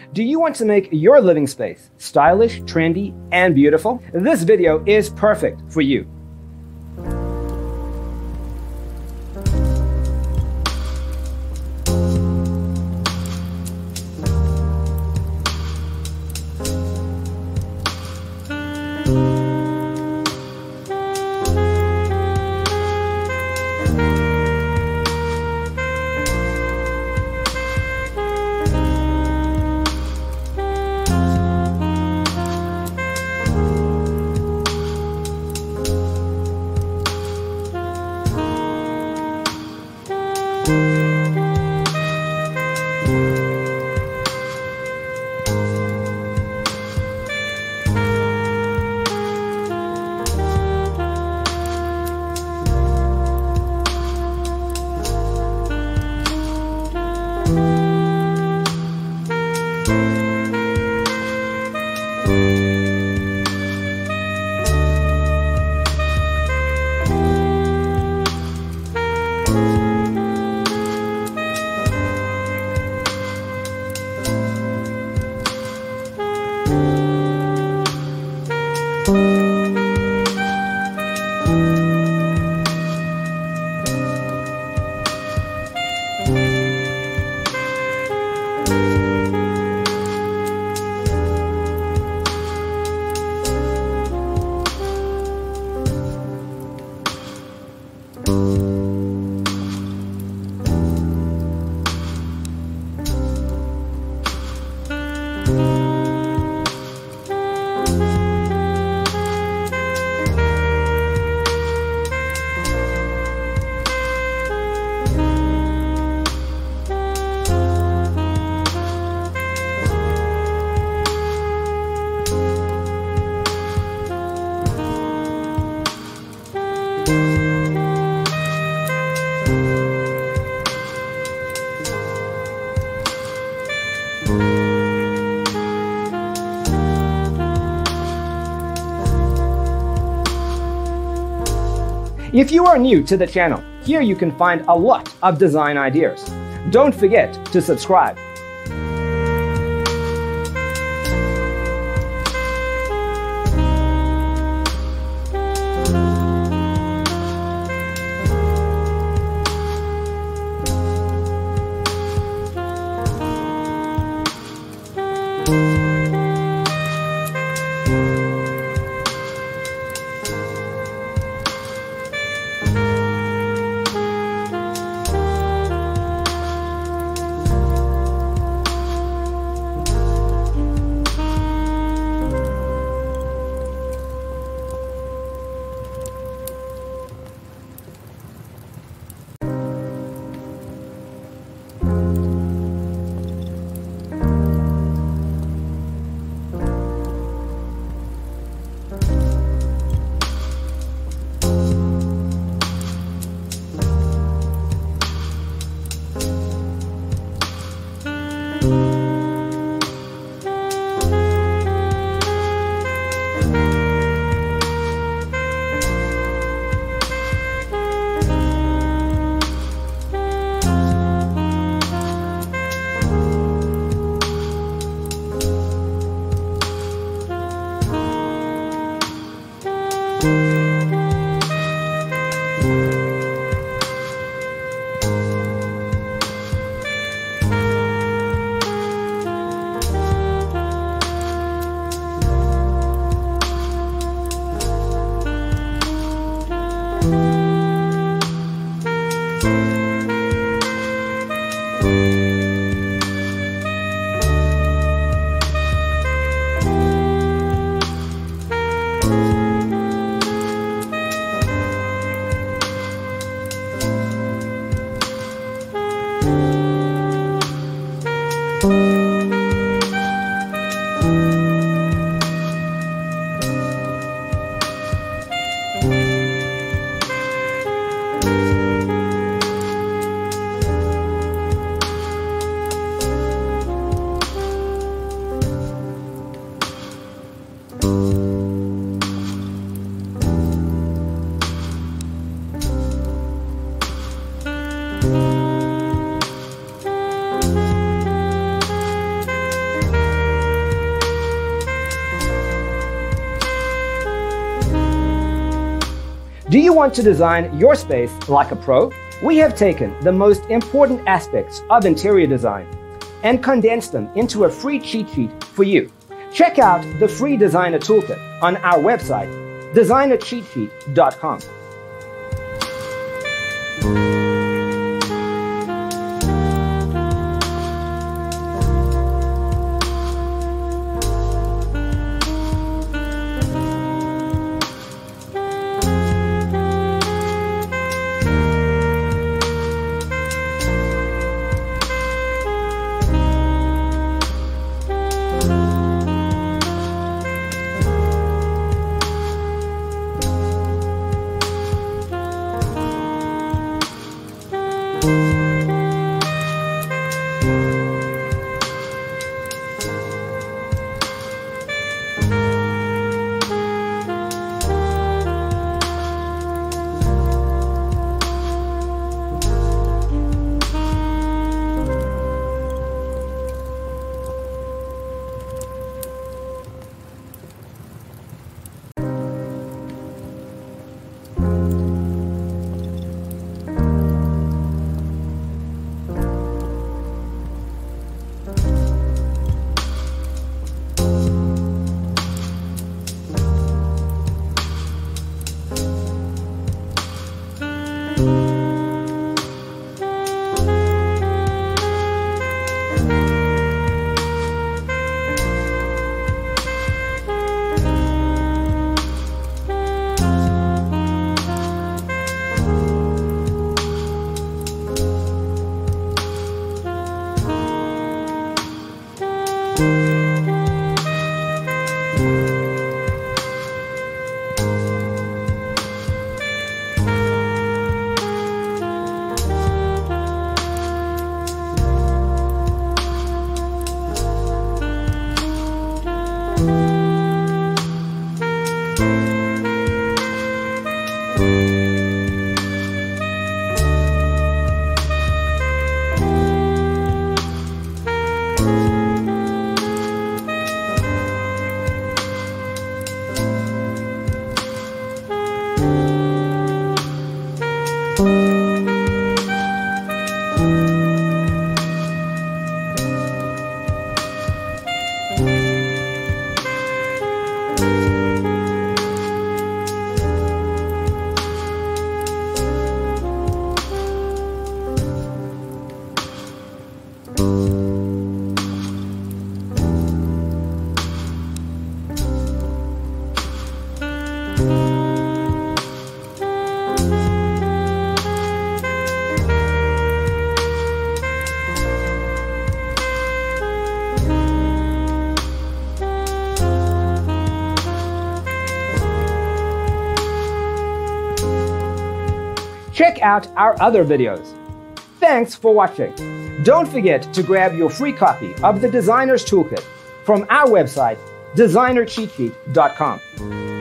Do you want to make your living space stylish, trendy, and beautiful? This video is perfect for you. If you are new to the channel, here you can find a lot of design ideas. Don't forget to subscribe. Do you want to design your space like a pro? We have taken the most important aspects of interior design and condensed them into a free cheat sheet for you. Check out the free designer toolkit on our website, designercheatsheet.com. Check out our other videos. Thanks for watching. Don't forget to grab your free copy of the Designer's Toolkit from our website, designercheatsheet.com.